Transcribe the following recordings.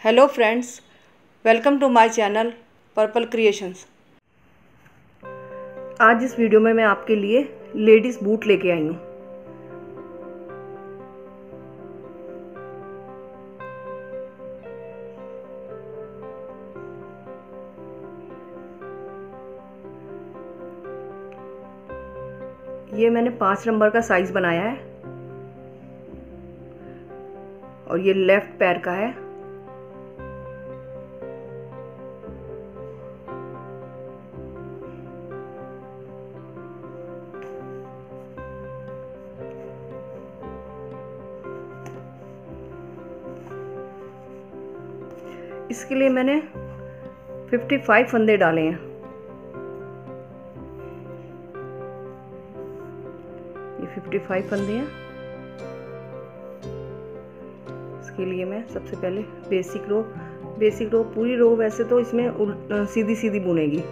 Hello friends, welcome to my channel purple creations. आज इस video में मैं आपके लिए लेडीज़ बूट लेके आई हूँ। ये मैंने 5 नंबर का साइज बनाया है और ये लेफ्ट पैर का है। इसके लिए मैंने 55 फंदे डाले हैं। ये 55 फंदे हैं। इसके लिए मैं सबसे पहले बेसिक रो पूरी रो वैसे तो इसमें सीधी सीधी बुनेगी।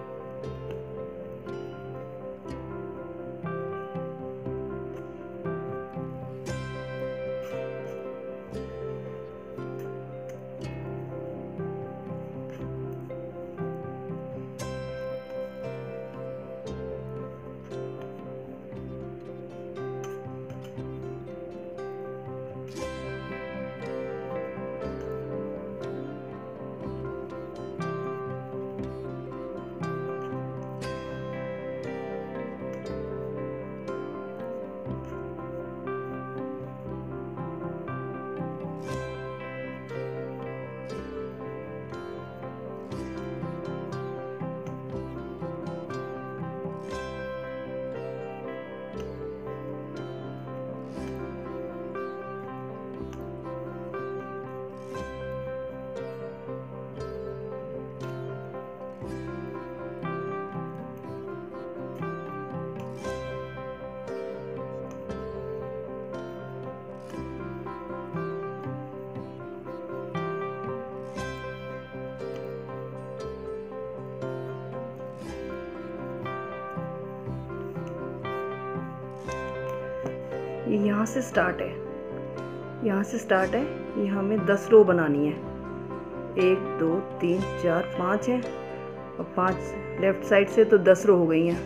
ये यहाँ से स्टार्ट है। यहाँ में 10 रो बनानी है। 1 2 3 4 5 है और 5 लेफ्ट साइड से, तो 10 रो हो गई हैं।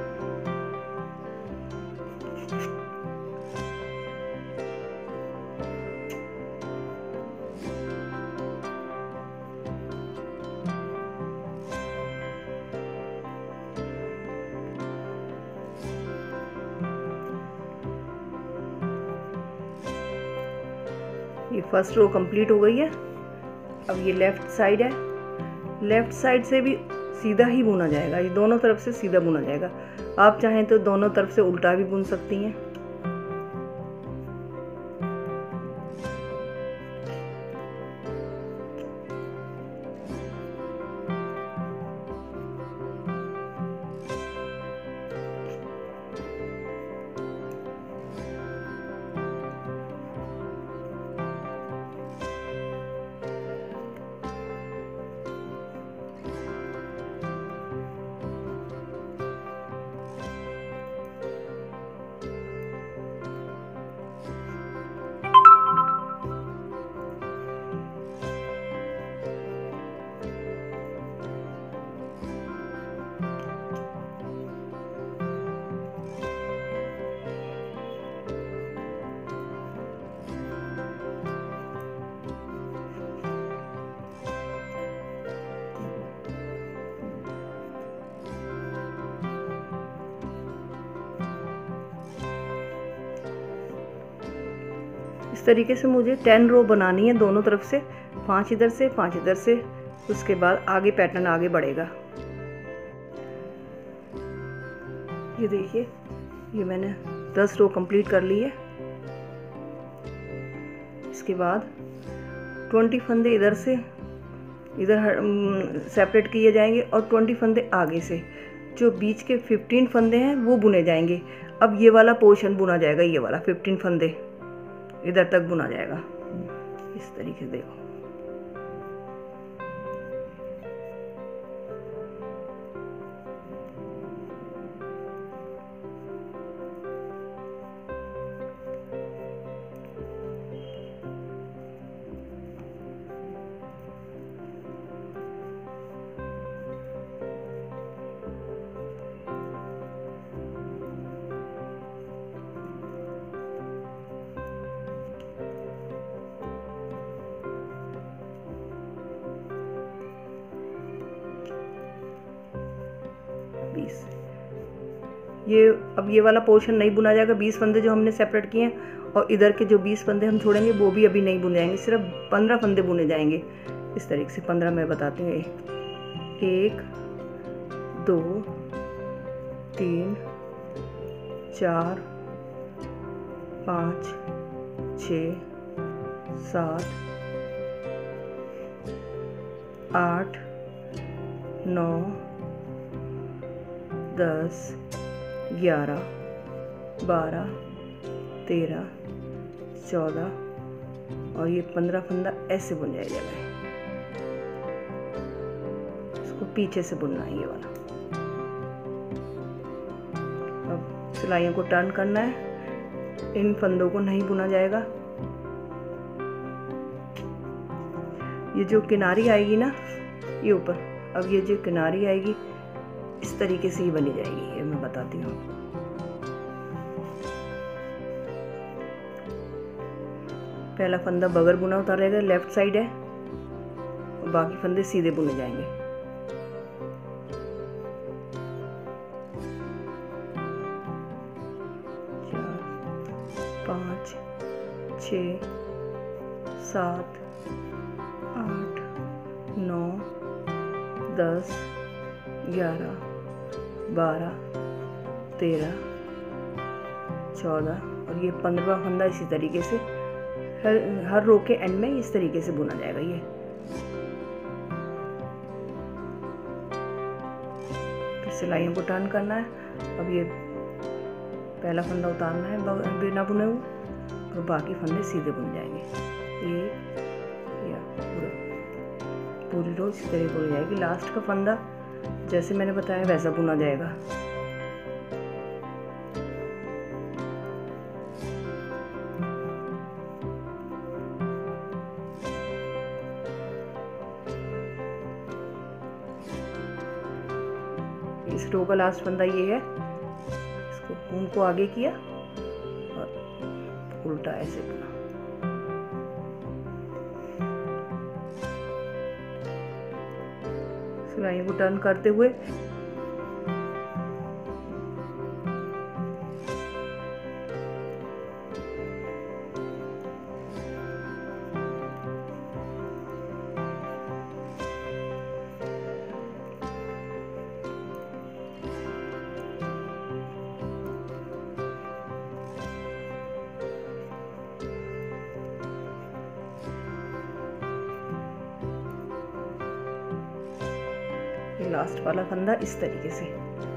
ये फर्स्ट रो कंप्लीट हो गई है। अब ये लेफ्ट साइड है। लेफ्ट साइड से भी सीधा ही बुना जाएगा। ये दोनों तरफ से सीधा बुना जाएगा। आप चाहें तो दोनों तरफ से उल्टा भी बुन सकती हैं। इस तरीके से मुझे 10 रो बनानी है दोनों तरफ से, 5 इधर से 5 इधर से। उसके बाद आगे पैटर्न आगे बढ़ेगा। ये देखिए, ये मैंने 10 रो कंप्लीट कर ली है। इसके बाद 20 फंदे इधर से इधर सेपरेट किए जाएंगे और 20 फंदे आगे से। जो बीच के 15 फंदे हैं वो बुने जाएंगे। अब ये वाला पोर्शन बुना जाएगा। ये वाला 15 फंदे इधर तक बुना जाएगा। इस तरीके से देखो। 20। ये अब ये वाला पोर्शन नहीं बुना जाएगा, 20 फंदे जो हमने सेपरेट किए हैं, और इधर के जो 20 फंदे हम छोड़ेंगे वो भी अभी नहीं बुने जाएंगे, सिर्फ 15 फंदे बुने जाएंगे इस तरीके से। 15 मैं बताती हूँ। 1 2 3 4 5 6 7 8 9 10 11 12 13 14 और ये 15 फंदा ऐसे बुन जाएगा। इसको पीछे से बुनना है ये वाला। अब सिलाइयों को टर्न करना है, इन फंदों को नहीं बुना जाएगा। ये जो किनारी आएगी ना ये ऊपर, अब ये जो किनारी आएगी इस तरीके से ही बनी जाएगी, ये मैं बताती हूँ। पहला फंदा बगैर बुना होता रहेगा, लेफ्ट साइड है, और बाकी फंदे सीधे बुने जाएंगे। चार 5 6 7 8 9 10 11 12 13 14 और ये 15वां फंदा इसी तरीके से हर रो के एंड में इस तरीके से बुना जाएगा। ये फिर सिलाइयों को टर्न करना है। अब ये पहला फंदा उतारना है बिना बुने हुए, और बाकी फंदे सीधे बुन जाएंगे। ये या पूरी रो इसी तरह बुन जाएगी। लास्ट का फंदा जैसे मैंने बताया वैसा बुना जाएगा। इस रो का लास्ट फंदा ये है, इसको ऊन को आगे किया और उल्टा ऐसे बुना। सिलाई को टर्न करते हुए लास्ट वाला फंदा इस तरीके से।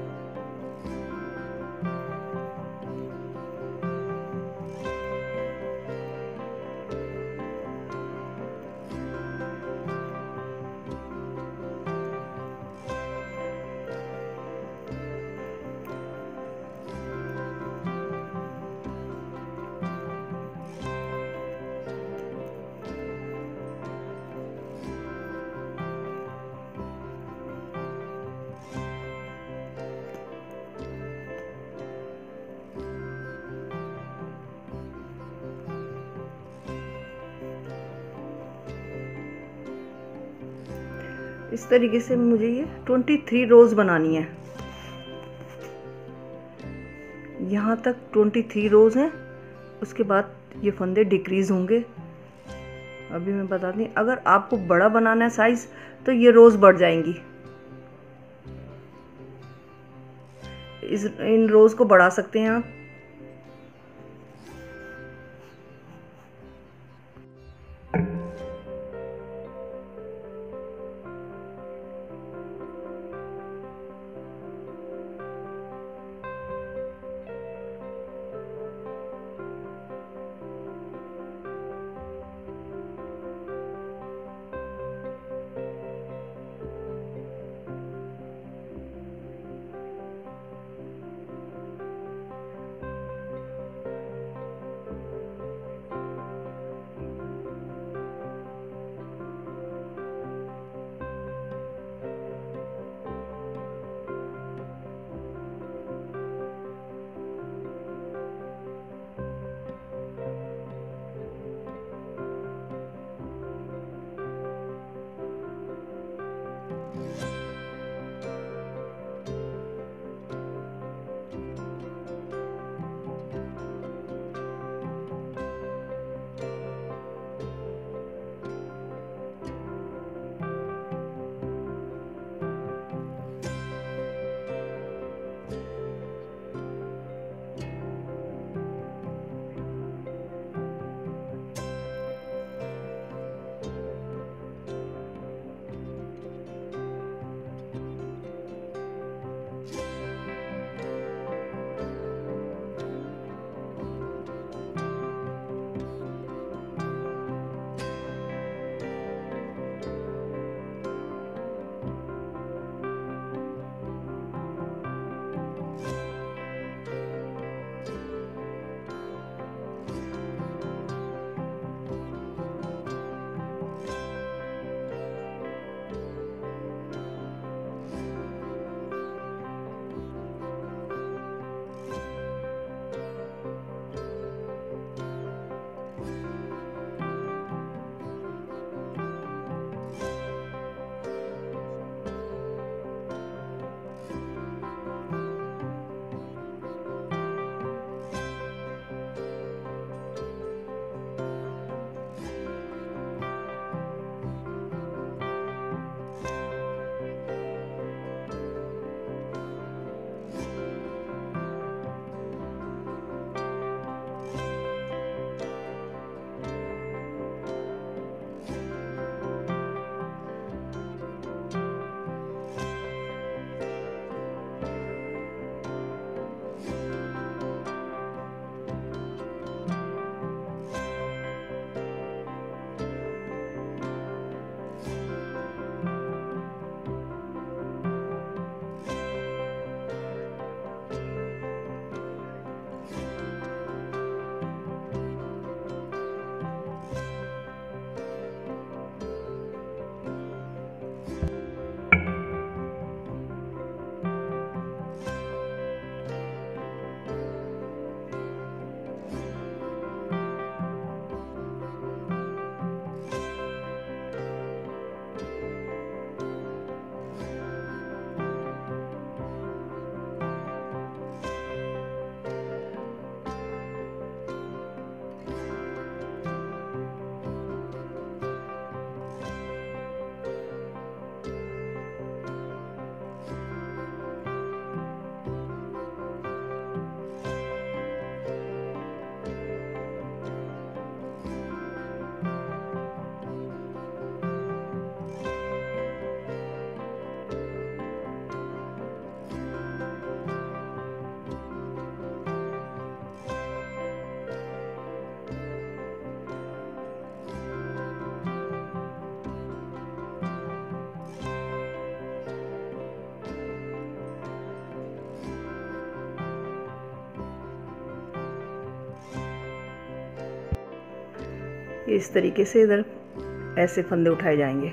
इस तरीके से मुझे ये 23 रोज बनानी है। यहाँ तक 23 रोज हैं, उसके बाद ये फंदे डिक्रीज होंगे। अभी मैं बताती हूँ, अगर आपको बड़ा बनाना है साइज तो ये रोज बढ़ जाएंगी। इन रोज को बढ़ा सकते हैं आप। इस तरीके से इधर ऐसे फंदे उठाए जाएंगे।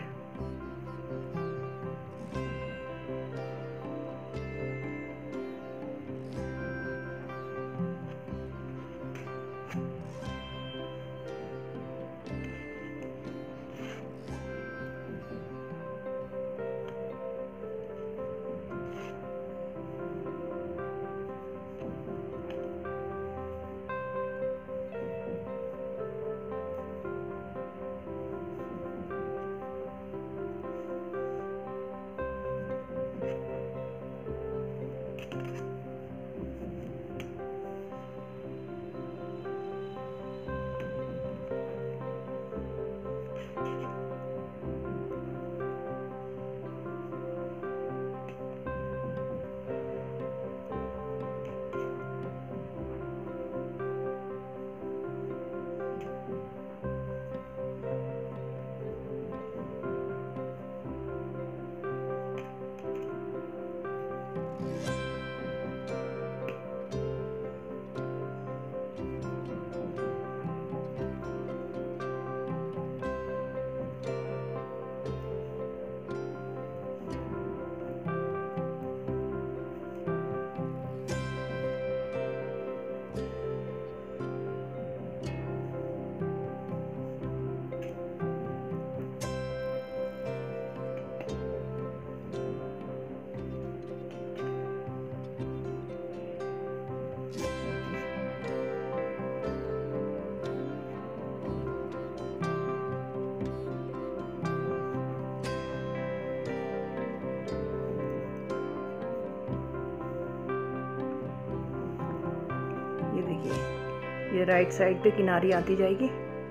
ये देखिए, ये राइट साइड पे किनारी आती जाएगी।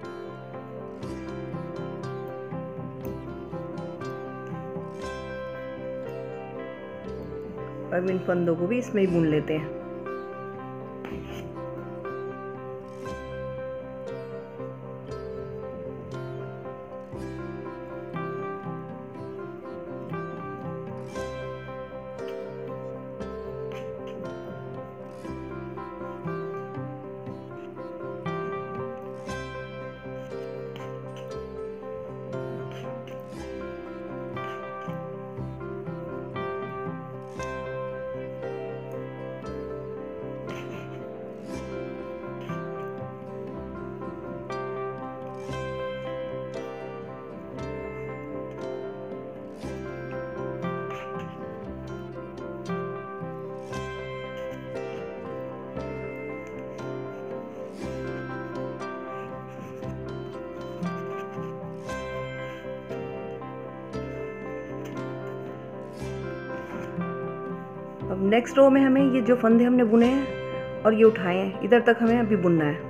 अब इन फंदों को भी इसमें ही बुन लेते हैं। अब नेक्स्ट रो में हमें ये जो फंदे हमने बुने हैं और ये उठाए हैं, इधर तक हमें अभी बुनना है।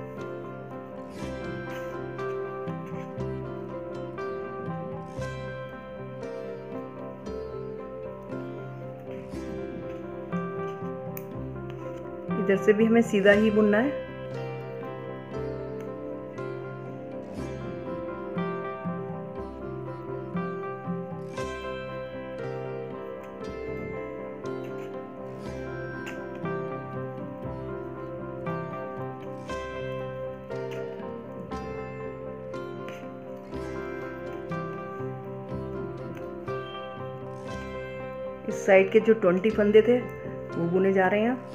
इधर से भी हमें सीधा ही बुनना है। इस साइड के जो 20 फंदे थे वो बुने जा रहे हैं।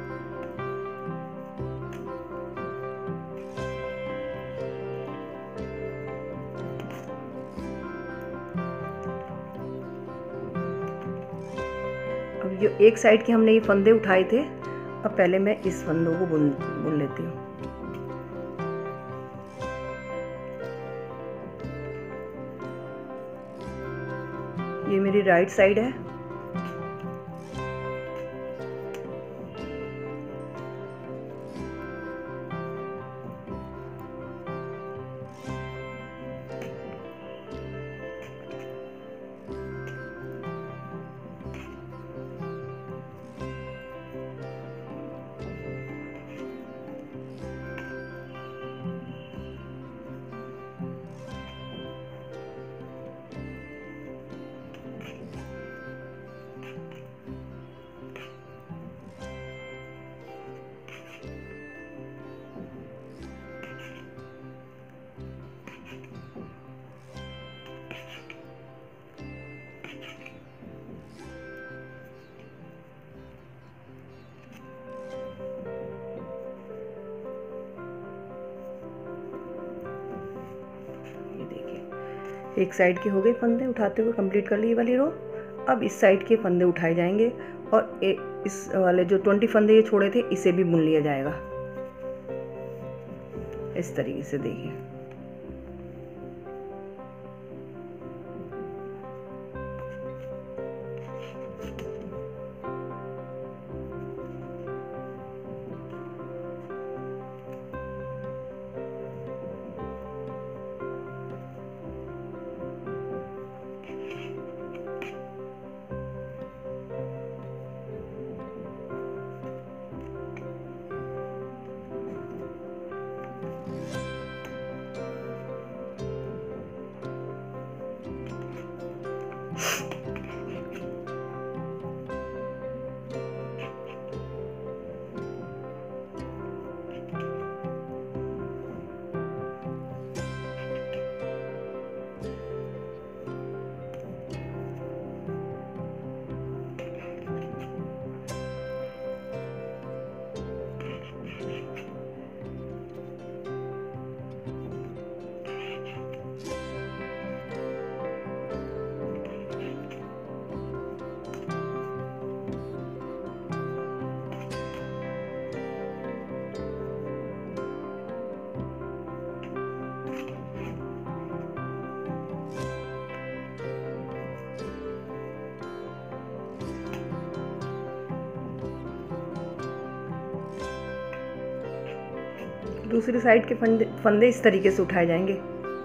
अब जो एक साइड के हमने ये फंदे उठाए थे, अब पहले मैं इस फंदों को बुन लेती हूँ। ये मेरी राइट साइड है। एक साइड के हो गए फंदे उठाते हुए, कंप्लीट कर ली ये वाली रो। अब इस साइड के फंदे उठाए जाएंगे और इस वाले जो 20 फंदे ये छोड़े थे इसे भी बुन लिया जाएगा इस तरीके से। देखिए दूसरी साइड के फंदे इस तरीके से उठाए जाएंगे।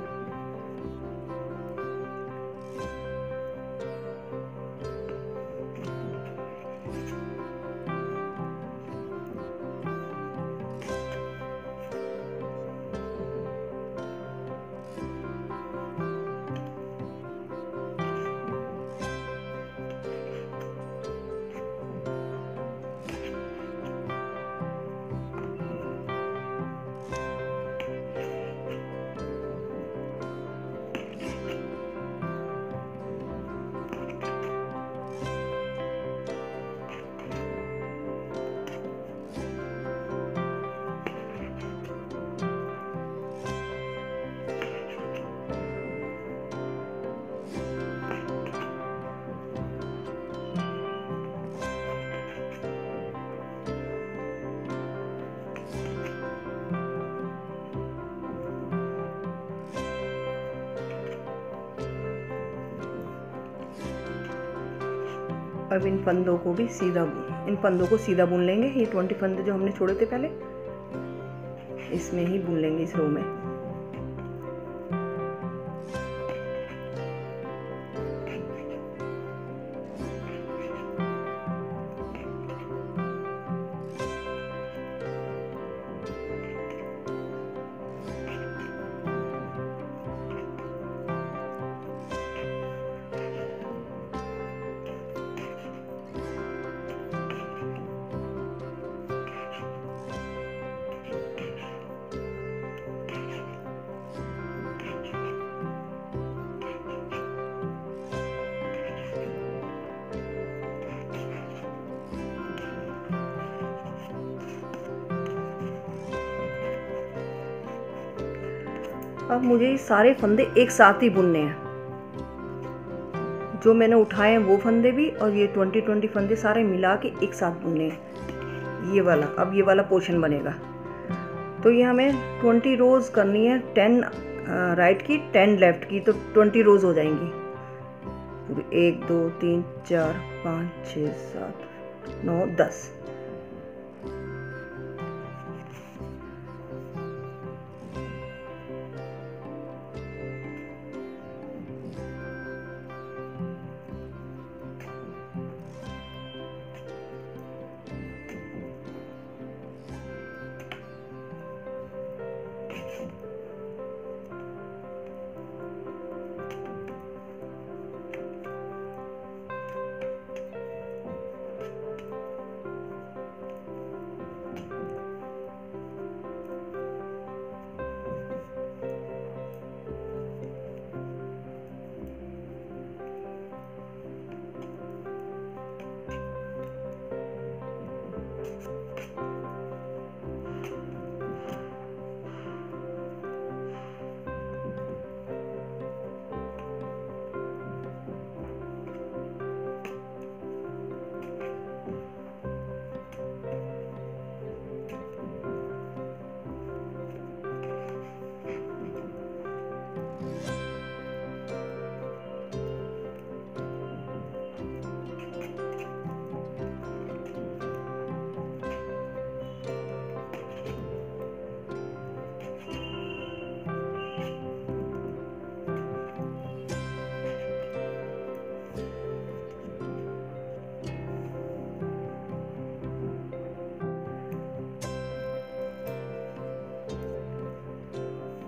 अब इन फंदों को सीधा बुन लेंगे। ये 20 फंदे जो हमने छोड़े थे पहले इसमें ही बुन लेंगे इस रो में। अब मुझे ये सारे फंदे एक साथ ही बुनने हैं। जो मैंने उठाए हैं वो फंदे भी और ये 20 फंदे सारे मिला के एक साथ बुनने हैं। ये वाला, अब ये वाला पोर्शन बनेगा। तो ये हमें 20 रोज करनी है, 10 राइट की 10 लेफ्ट की, तो 20 रोज हो जाएंगी पूरी। 1 2 3 4 5 6 7 9 10।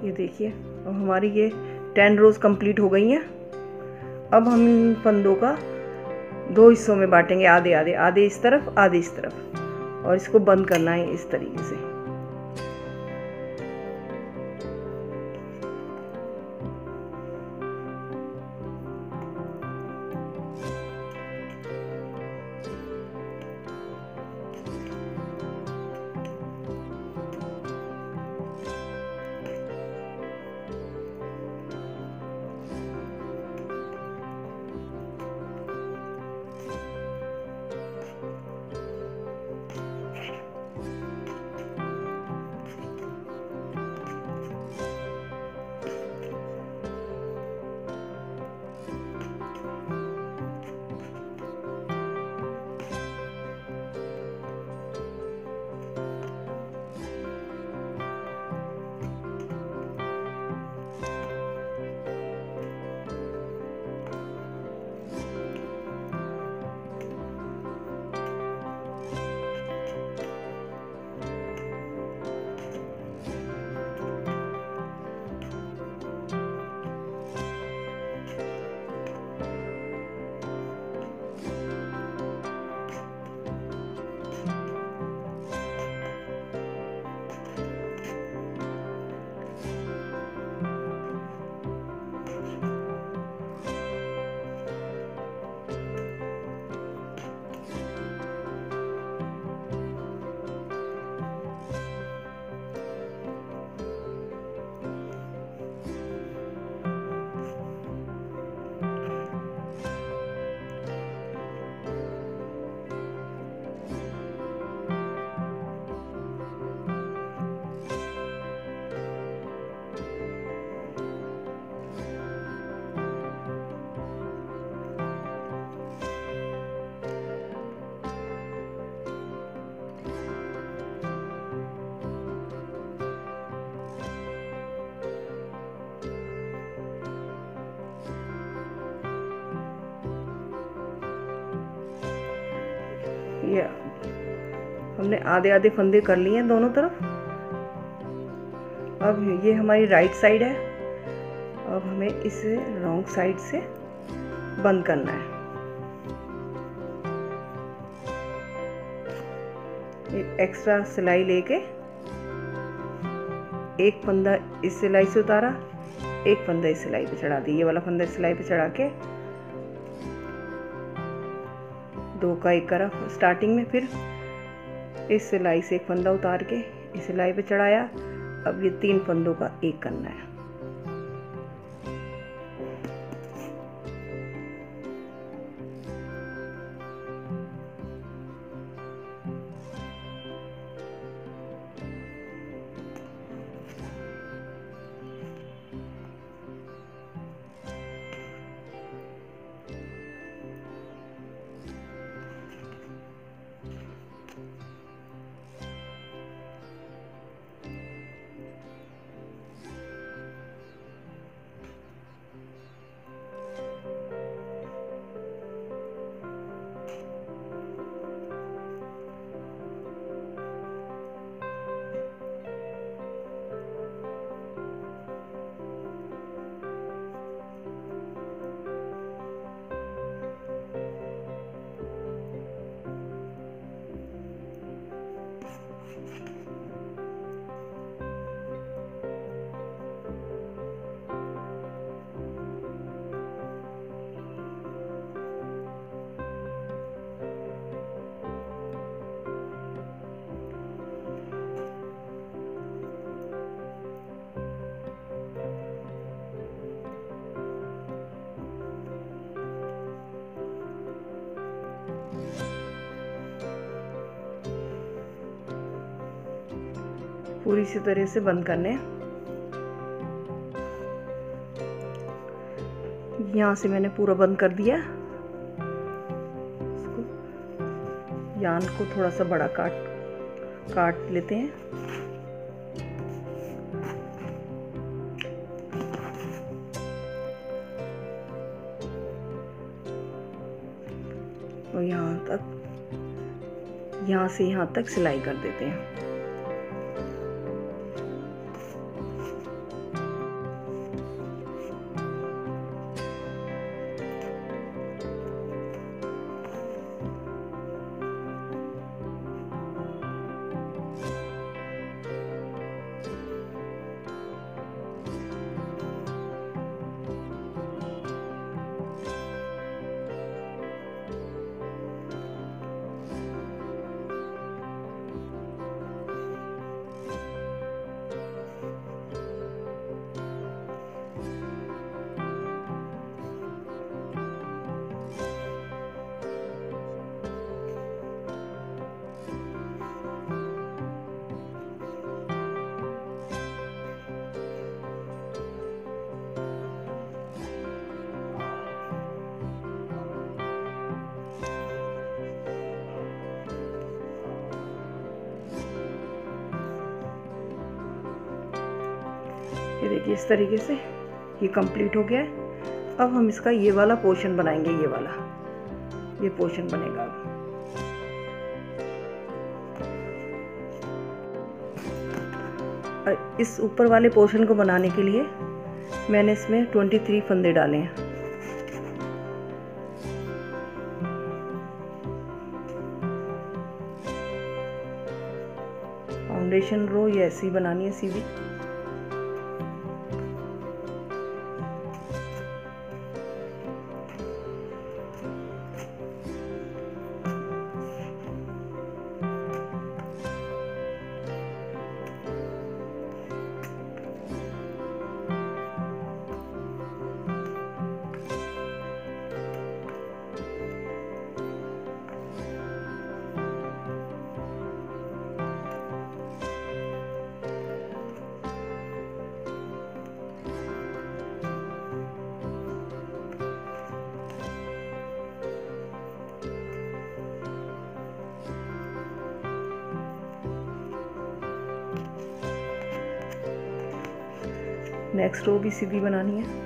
ये देखिए अब हमारी ये 10 रोज कंप्लीट हो गई हैं। अब हम इन फंदों का 2 हिस्सों में बांटेंगे, आधे आधे, आधे इस तरफ आधे इस तरफ, और इसको बंद करना है इस तरीके से। ये हमने आधे आधे फंदे कर लिए हैं दोनों तरफ। अब ये हमारी राइट साइड है, अब हमें इसे रॉन्ग साइड से बंद करना है। एक एक्स्ट्रा सिलाई लेके एक फंदा इस सिलाई से उतारा, एक फंदा इस सिलाई पे चढ़ा दी, ये वाला फंदा इस सिलाई पे चढ़ा के 2 का एक करा स्टार्टिंग में, फिर इस सिलाई से एक फंदा उतार के इस सिलाई पे चढ़ाया। अब ये 3 फंदों का एक करना है। पूरी इसी तरह से बंद करने हैं। यहाँ से मैंने पूरा बंद कर दिया। इसको यान को थोड़ा सा बड़ा काट लेते हैं। और यहाँ से यहाँ तक सिलाई कर देते हैं। ये देखिए इस तरीके से ये कंप्लीट हो गया है। अब हम इसका ये वाला पोर्शन बनाएंगे, ये वाला ये पोर्शन बनेगा। अब इस ऊपर वाले पोर्शन को बनाने के लिए मैंने इसमें 23 फंदे डाले हैं। फाउंडेशन रो ये ऐसी बनानी है सीधी। नेक्स्ट रो भी सीधी बनानी है।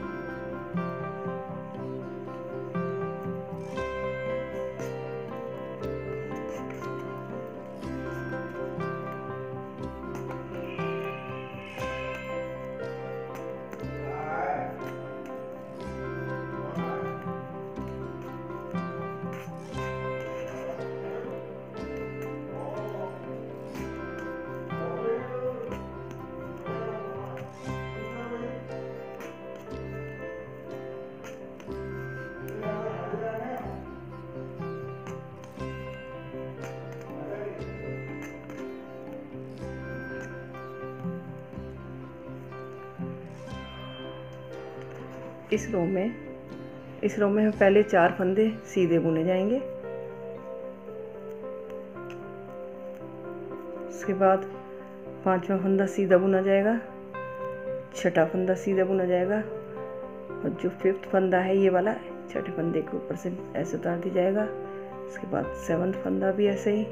इस रो में पहले 4 फंदे सीधे बुने जाएंगे। उसके बाद 5वां फंदा सीधा बुना जाएगा, 6ठा फंदा सीधा बुना जाएगा और जो 5th फंदा है ये वाला 6ठे फंदे के ऊपर से ऐसे उतार दिया जाएगा। उसके बाद 7th फंदा भी ऐसे ही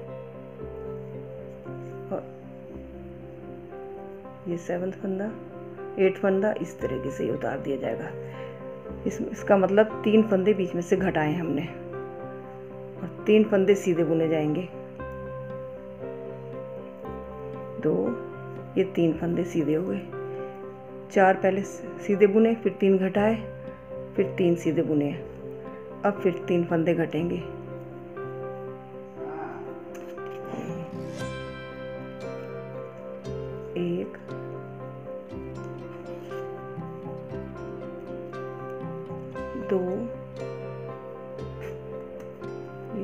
और ये 7th फंदा 8th फंदा इस तरीके से ही उतार दिया जाएगा। इसका मतलब 3 फंदे बीच में से घटाए हमने और 3 फंदे सीधे बुने जाएंगे। 2 ये 3 फंदे सीधे हुए, 4 पहले सीधे बुने, फिर 3 घटाए, फिर 3 सीधे बुने। अब फिर 3 फंदे घटेंगे। एक, 2, ये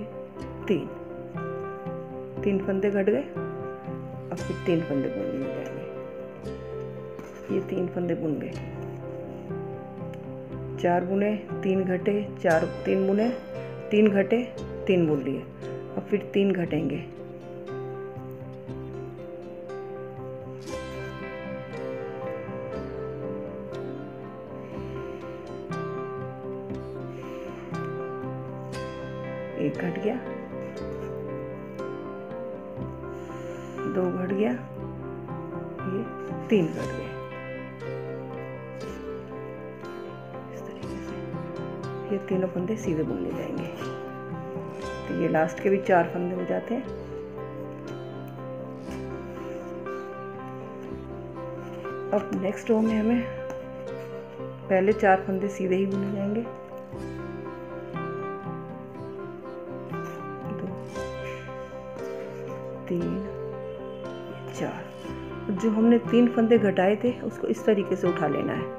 3 फंदे घट गए। अब फिर 3 फंदे बुनने जाएंगे। ये 3 फंदे बुन गए, 4 बुने, 3 घटे, 3 बुने, 3 घटे, 3 बुन लिए। अब फिर 3 घटेंगे। एक घट गया, 2 घट गया, ये 3 घट गए। इस तरीके से ये तीनों फंदे सीधे बुनने जाएंगे। तो ये लास्ट के भी 4 फंदे हो जाते हैं। अब नेक्स्ट रो में हमें पहले 4 फंदे सीधे ही बुने जाएंगे। 2, 3, 4। जो हमने 3 फंदे घटाए थे उसको इस तरीके से उठा लेना है।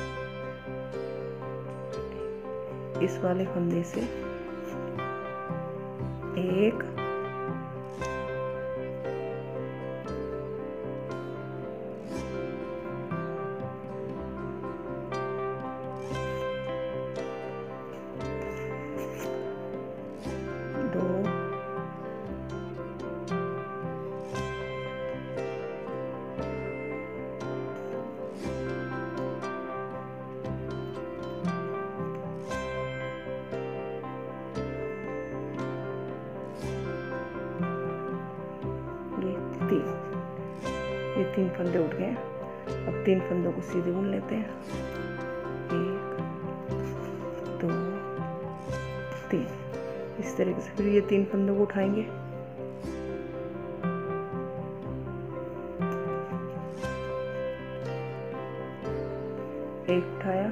इस वाले फंदे से 1, 2, 3 फंदे उठ गए। अब 3 फंदों को सीधे बुन लेते हैं, 1 2 3। इस तरीके से फिर ये 3 फंदों को उठाएंगे, एक उठाया,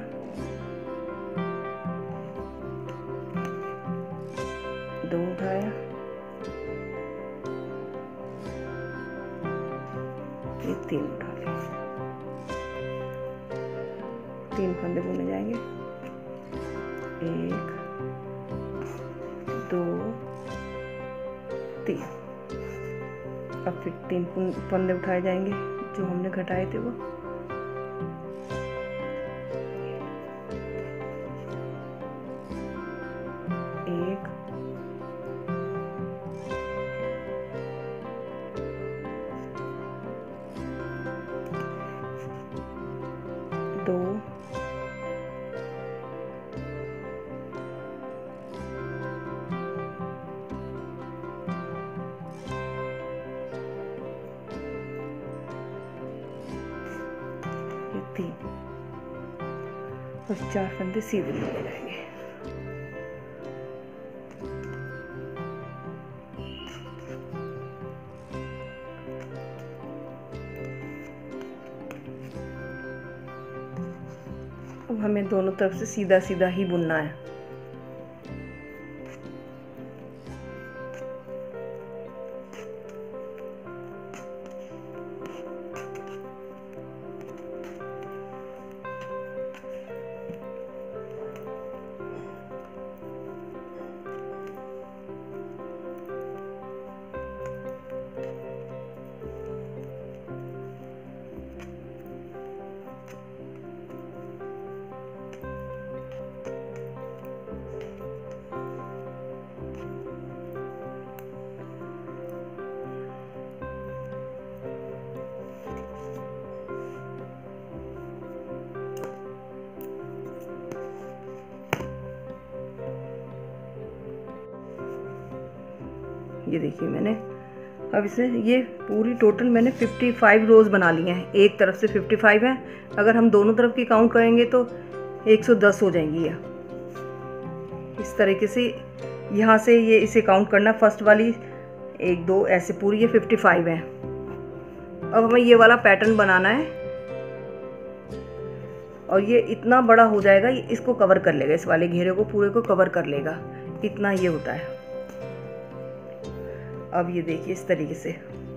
2 उठाया, ये 3 उठा लिया। 3 फंदे बुने जाएंगे, 1 2 3। अब फिर 3 फंदे उठाए जाएंगे जो हमने घटाए थे वो, 1 2 3 और 4 फंदे सीधे लिए जाएंगे। अब हमें दोनों तरफ से सीधा सीधा ही बुनना है। ये देखिए मैंने अब इसे ये पूरी टोटल मैंने 55 रोज़ बना लिए हैं। एक तरफ से 55 है, अगर हम दोनों तरफ की काउंट करेंगे तो 110 हो जाएंगी। यह इस तरीके से यहाँ से ये इसे काउंट करना, फर्स्ट वाली 1 2 ऐसे पूरी ये 55 है। अब हमें ये वाला पैटर्न बनाना है और ये इतना बड़ा हो जाएगा, ये इसको कवर कर लेगा, इस वाले घेरे को पूरे को कवर कर लेगा, इतना ये होता है। अब ये देखिए इस तरीके से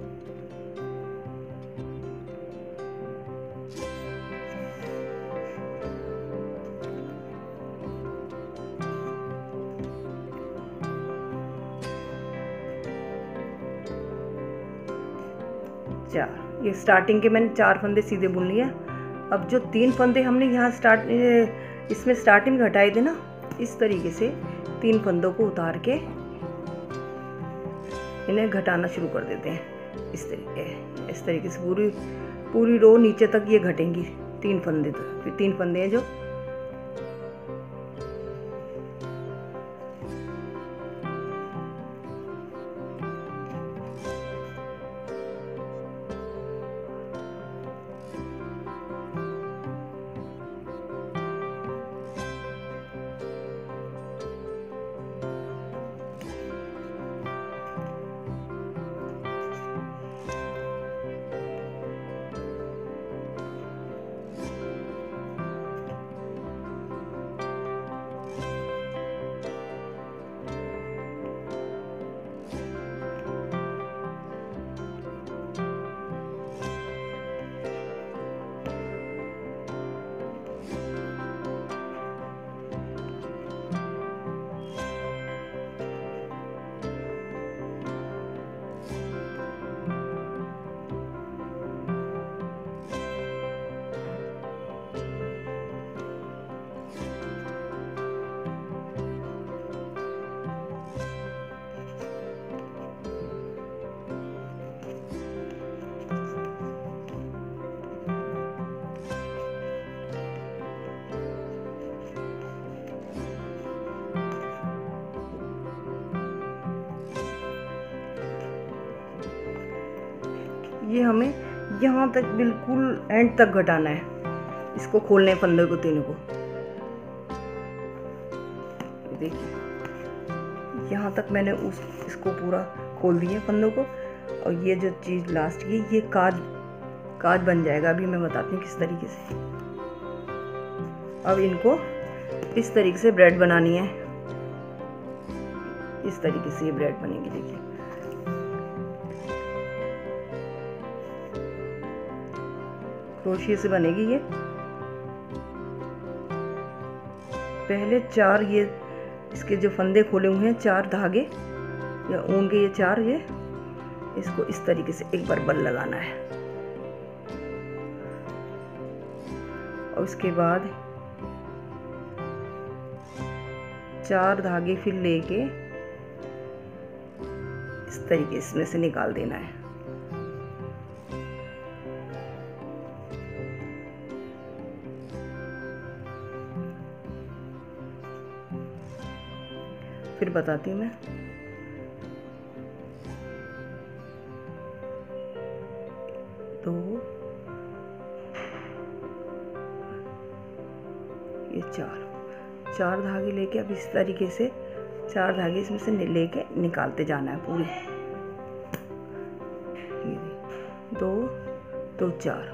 चार, ये स्टार्टिंग के मैंने 4 फंदे सीधे बुन लिए। अब जो 3 फंदे हमने यहाँ इसमें स्टार्टिंग में घटाए थे ना, इस तरीके से 3 फंदों को उतार के इन्हें घटाना शुरू कर देते हैं। इस तरीके से पूरी रो नीचे तक ये घटेंगी 3 फंदे तक। फिर 3 फंदे हैं जो ये हमें यहाँ तक बिल्कुल एंड तक घटाना है। इसको खोलने फंदे को तीनों को, देखिए यहाँ तक मैंने इसको पूरा खोल दिया फंदों को। और ये जो चीज़ लास्ट की, ये काज बन जाएगा। अभी मैं बताती हूँ किस तरीके से। अब इनको इस तरीके से ब्रेड बनानी है। इस तरीके से ये ब्रेड बनेगी, देखिए। क्रोशिया से बनेगी ये। पहले 4 ये इसके जो फंदे खोले हुए हैं, 4 धागे या ऊन के, ये 4 ये इसको इस तरीके से एक बार बल लगाना है। और उसके बाद 4 धागे फिर लेके इस तरीके इसमें से निकाल देना है। फिर बताती हूँ मैं। तो ये 4 धागे लेके अब इस तरीके से 4 धागे इसमें से लेके निकालते जाना है पूरी। ये 2 2 4।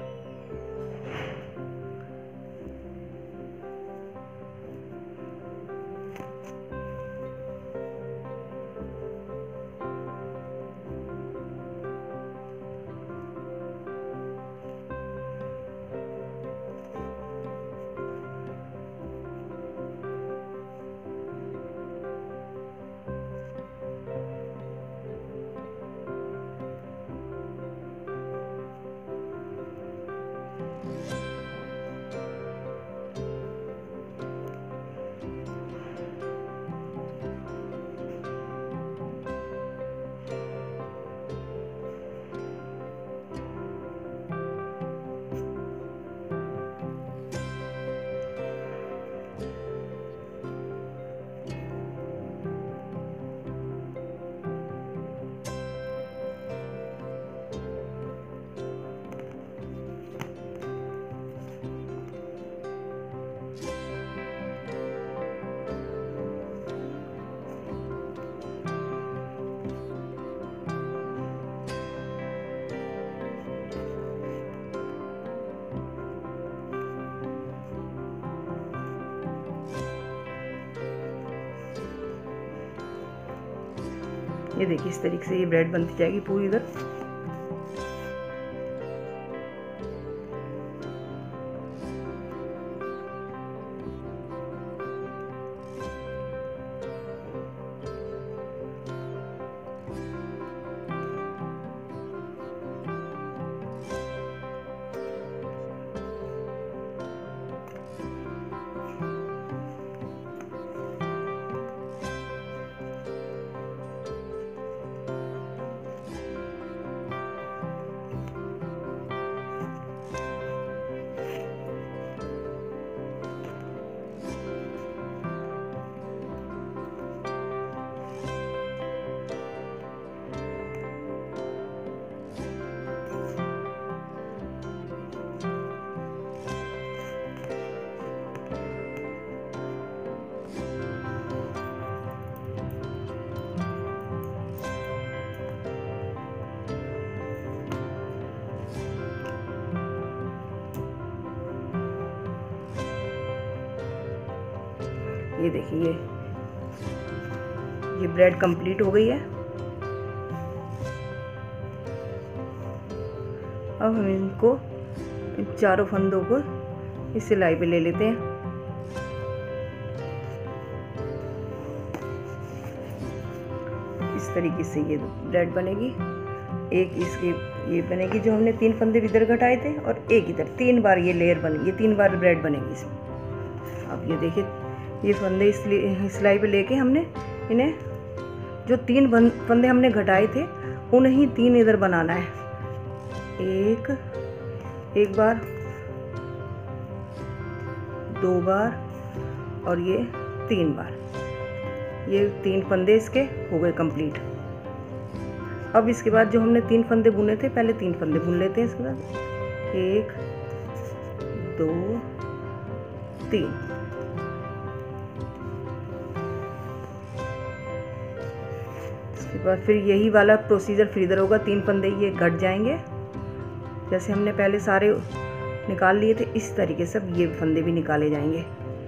ये देखिए इस तरीके से ये ब्रेड बनती जाएगी पूरी इधर। ये देखिए ये ब्रेड कंप्लीट हो गई है। अब हम इनको इन चारों फंदों को इस सिलाई पे ले लेते हैं। इस तरीके से ये ब्रेड बनेगी। एक इसकी ये बनेगी जो हमने 3 फंदे इधर घटाए थे और एक इधर, 3 बार ये लेयर बनेगी, ये 3 बार ब्रेड बनेगी इसमें। अब ये देखिए ये फंदे सिलाई पे लेके हमने इन्हें जो 3 फंदे हमने घटाए थे उन्हें ही 3 इधर बनाना है। एक बार, 2 बार और ये 3 बार। ये 3 फंदे इसके हो गए कंप्लीट। अब इसके बाद जो हमने 3 फंदे बुने थे, पहले 3 फंदे बुन लेते हैं इसके बाद। 1 2 3। इसके बाद फिर यही वाला प्रोसीजर फिर इधर होगा। 3 फंदे ये घट जाएंगे, जैसे हमने पहले सारे निकाल लिए थे इस तरीके से अब ये फंदे भी निकाले जाएंगे।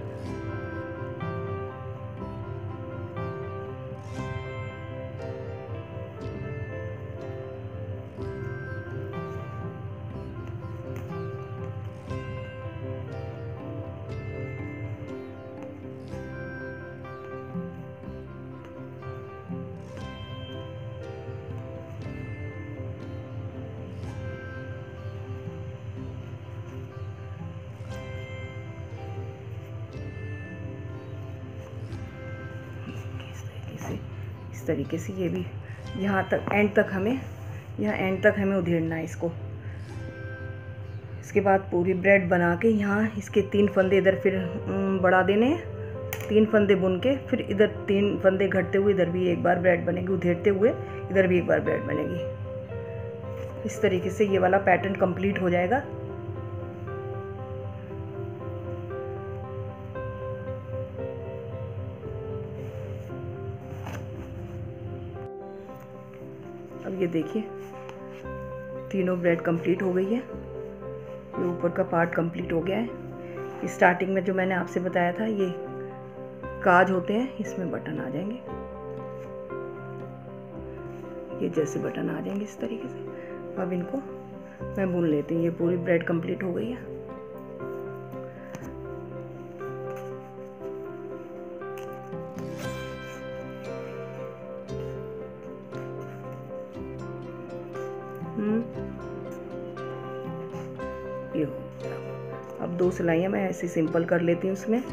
इस तरीके से ये भी यहाँ तक एंड तक हमें उधेड़ना है इसको। इसके बाद पूरी ब्रेड बना के यहाँ इसके 3 फंदे इधर फिर बढ़ा देने हैं। 3 फंदे बुन के फिर इधर 3 फंदे घटते हुए इधर भी एक बार ब्रेड बनेगी, उधेड़ते हुए इधर भी एक बार ब्रेड बनेगी। इस तरीके से ये वाला पैटर्न कंप्लीट हो जाएगा। अब ये देखिए तीनों ब्रेड कंप्लीट हो गई है। ये ऊपर का पार्ट कंप्लीट हो गया है। स्टार्टिंग में जो मैंने आपसे बताया था ये काज होते हैं, इसमें बटन आ जाएंगे। ये जैसे बटन आ जाएंगे इस तरीके से। अब इनको मैं बुन लेती हूँ। ये पूरी ब्रेड कंप्लीट हो गई है। ये हो गया। अब 2 सिलाइयाँ मैं ऐसे सिंपल कर लेती हूँ उसमें।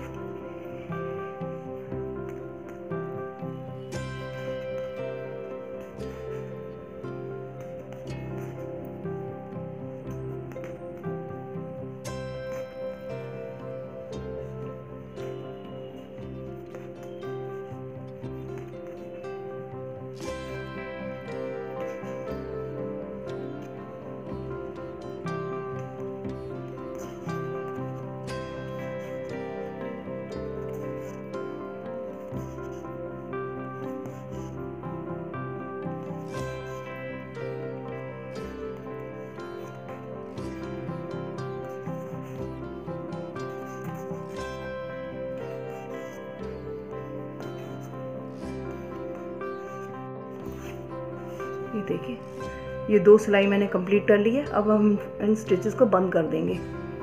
ये देखिए ये 2 सिलाई मैंने कंप्लीट कर ली है। अब हम इन स्टिचेस को बंद कर देंगे।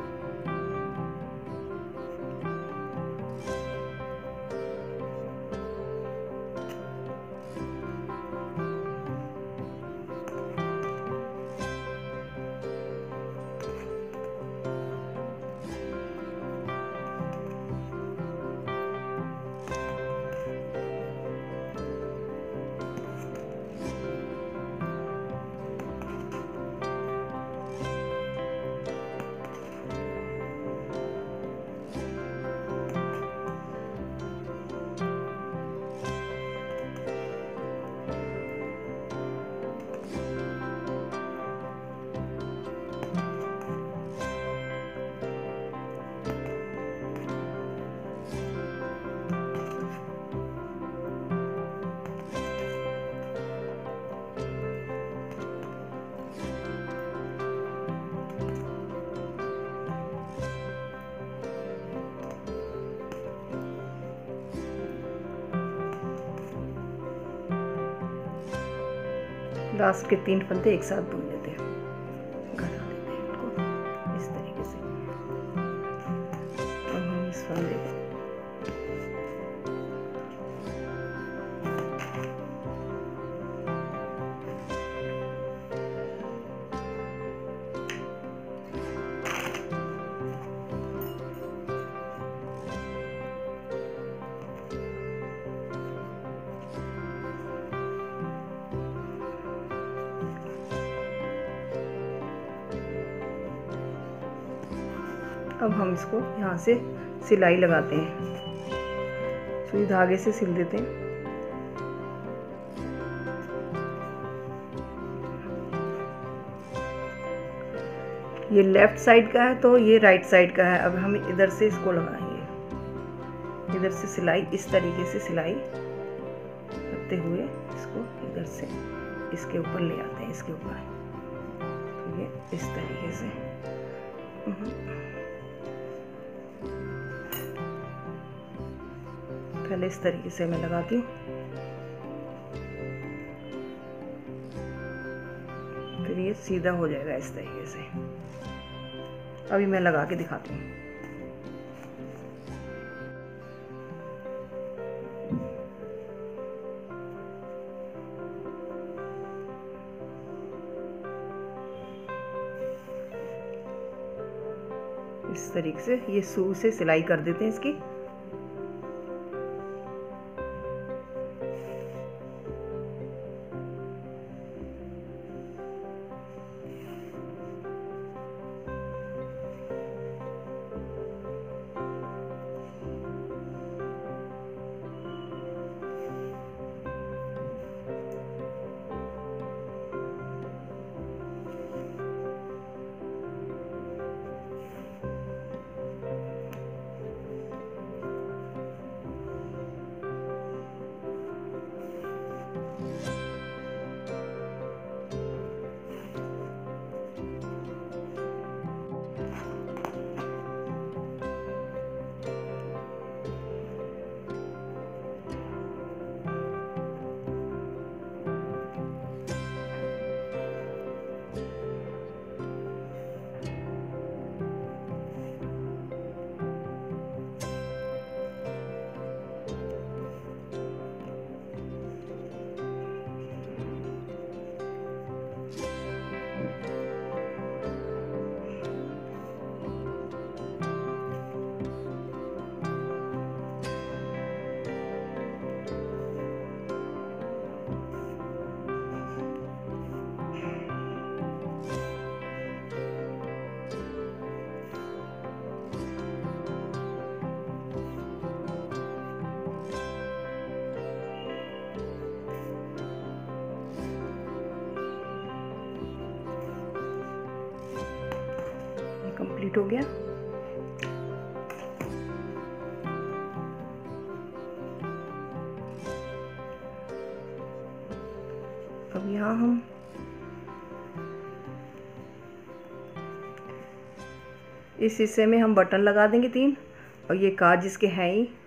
लास्ट के 3 फंदे एक साथ बुन लेते हैं, घटा देते हैं इनको इस तरीके से। अब हम इस फंदे को अब हम इसको यहाँ से सिलाई लगाते हैं, सुई धागे से सिल देते हैं। ये लेफ़्ट साइड का है तो ये राइट साइड का है। अब हम इधर से इसको लगाएंगे, इधर से सिलाई इस तरीके से सिलाई करते हुए इसको इधर से इसके ऊपर ले आते हैं, इसके ऊपर। तो ये इस तरीके से पहले इस तरीके से मैं लगाती हूँ, फिर ये सीधा हो जाएगा इस तरीके से। अभी मैं लगा के दिखाती हूँ। इस तरीके से ये सुई से सिलाई कर देते हैं इसकी। कंप्लीट हो गया। अब यहाँ हम इस हिस्से में हम बटन लगा देंगे 3, और ये काज इसके हैं ही,